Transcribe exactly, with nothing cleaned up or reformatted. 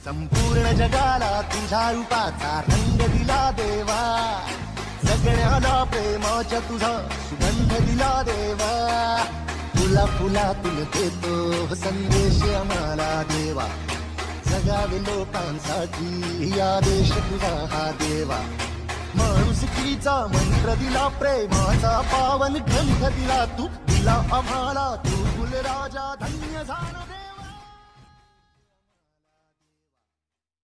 संपूर्ण जगाला तुझ्या रूपाचा रंग दिला देवा, सगळ्याला प्रेमाच्या तुझा सुगंध दिला देवा, फुला फुलातून देतो संदेश आम्हाला देवा, जगावे लोकांसाठी या देश तुझा हा देवा, माणुसकीचा मंत्र दिला, प्रेमाचा पावन ग्रंथ दिला, तू दिला आम्हाला, तू कुलराजा धन्य झाला.